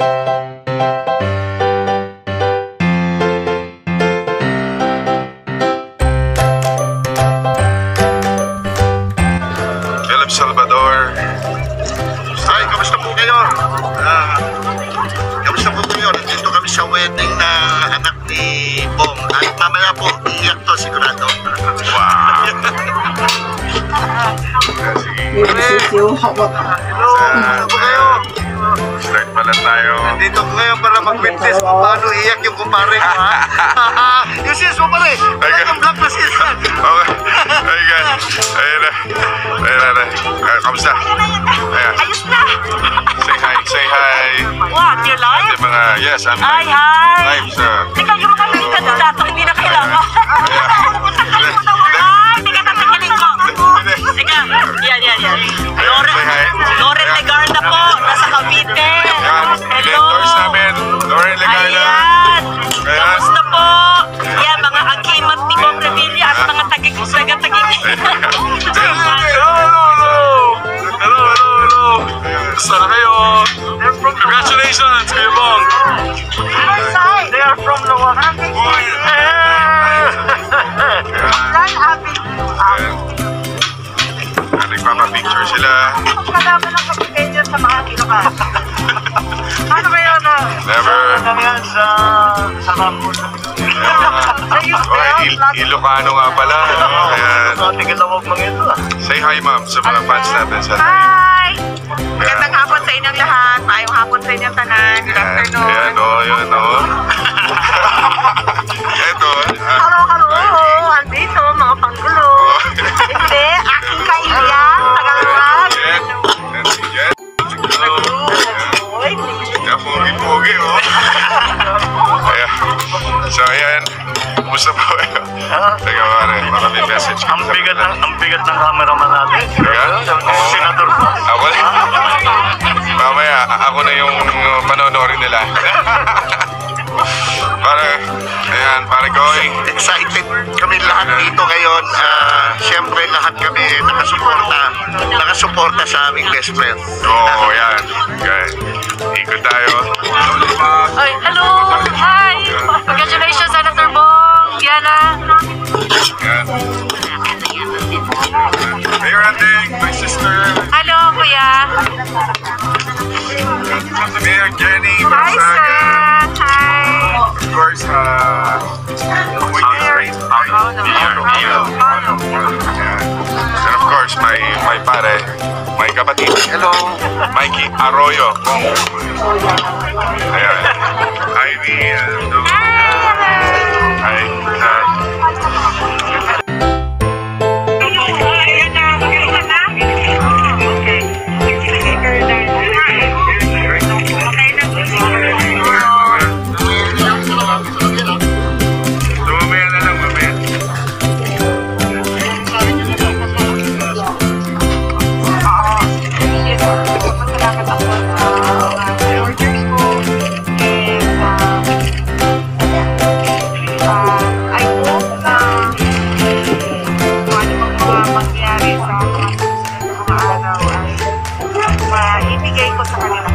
Salvador. Ay, kamusta po kayo? Kamusta po kayo? Nandito kami sa wedding na anak ni Bong. At mamaya po, iiyak to sigurado. Wow! Hello! Kamusta po kayo? Start pala tayo. Nandito ko ngayon para mag-witness kung paano iiyak yung kumpare ko, ha? Yung sis mo pare! Yung black na sis! Okay. Ayun na. Kamusta? Ayos na! Say hi! What? You're live? Yes, I'm live. Hi! Teka, yung mga kandidato, hindi na kailangan. Ay, teka, tatagalin ko. Teka, yan. Loren Legarda po, nasa Cavite. Hello! Loren Legarda. Ayan! Kamusta po? Yan, mga agimat ni Bong Revilla at mga taga-tagig. Sana kayo! Congratulations, Kuya Bong! They are from Luwakan. Nagpapapicture sila. Kalaban ng kapitensya sa mga kinukas. Ano kayo na? Never. Kami yan sa Bangkod. Ilocano nga pala. Tingin na huwag mga ito. Say hi, ma'am, sa mga fans natin sa Hi! Magandang hapon sa inyong lahat. Maayong hapon sa inyong tanan. Good afternoon. Yan o. Ito. Halo. Andito, mga panggulo. Hindi, aking kaibigan. Tagaluan. Pogi, oh. Ayan. So, ayan. Kumusta po kayo? Teka, para may message. Ang bigat ng cameraman natin. Senador po. Ako na. Mamaya, ako na yung manonorin nila. Para going. Excited kami lahat dito ngayon. Siyempre, lahat kami nakasuporta sa aming best friend. Oo, yan. Okay. Ikot tayo. Ay, hello! Hi! Congratulations, Senator Bong! Diana! Yan. Hey, Randy, my sister. Hello, kuya! Mayor Jenny. Hi, sir! Hi! Of course, and of course, my pare, my kapatid. Hello. Mikey Arroyo. Ayan. Ivy. Hi. Ibigay ko sa kanila.